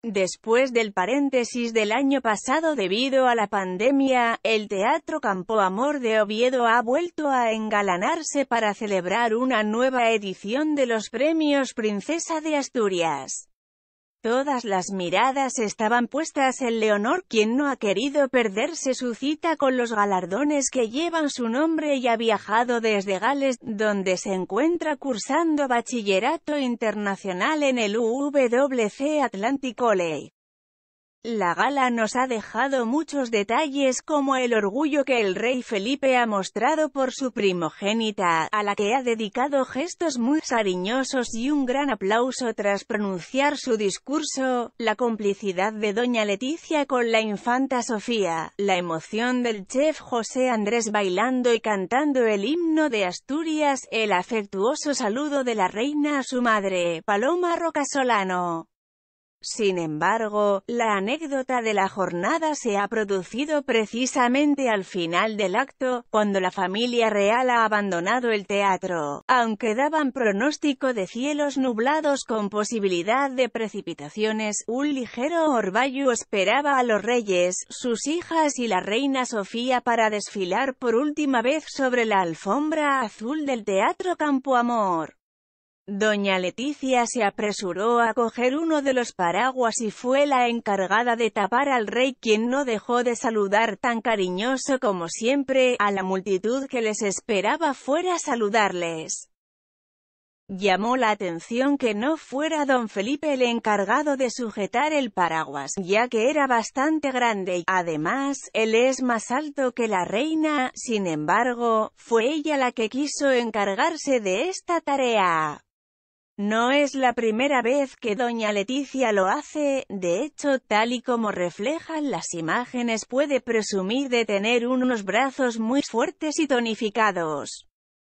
Después del paréntesis del año pasado debido a la pandemia, el Teatro Campo Amor de Oviedo ha vuelto a engalanarse para celebrar una nueva edición de los Premios Princesa de Asturias. Todas las miradas estaban puestas en Leonor, quien no ha querido perderse su cita con los galardones que llevan su nombre y ha viajado desde Gales, donde se encuentra cursando bachillerato internacional en el UWC Atlantic College. La gala nos ha dejado muchos detalles como el orgullo que el rey Felipe ha mostrado por su primogénita, a la que ha dedicado gestos muy cariñosos y un gran aplauso tras pronunciar su discurso, la complicidad de doña Leticia con la infanta Sofía, la emoción del chef José Andrés bailando y cantando el himno de Asturias, el afectuoso saludo de la reina a su madre, Paloma Rocasolano. Sin embargo, la anécdota de la jornada se ha producido precisamente al final del acto, cuando la familia real ha abandonado el teatro. Aunque daban pronóstico de cielos nublados con posibilidad de precipitaciones, un ligero orvallo esperaba a los reyes, sus hijas y la reina Sofía para desfilar por última vez sobre la alfombra azul del Teatro Campo Amor. Doña Leticia se apresuró a coger uno de los paraguas y fue la encargada de tapar al rey, quien no dejó de saludar tan cariñoso como siempre a la multitud que les esperaba fuera a saludarles. Llamó la atención que no fuera don Felipe el encargado de sujetar el paraguas, ya que era bastante grande y, además, él es más alto que la reina. Sin embargo, fue ella la que quiso encargarse de esta tarea. No es la primera vez que doña Leticia lo hace, de hecho, tal y como reflejan las imágenes, puede presumir de tener unos brazos muy fuertes y tonificados.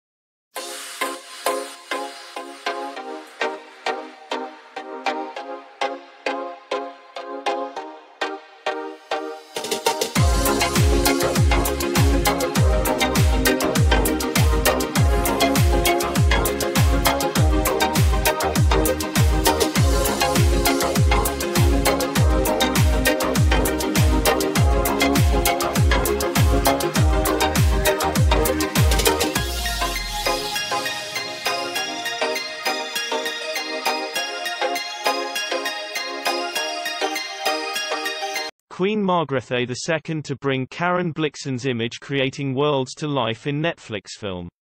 Queen Margrethe II to bring Karen Blixen's image creating worlds to life in Netflix film.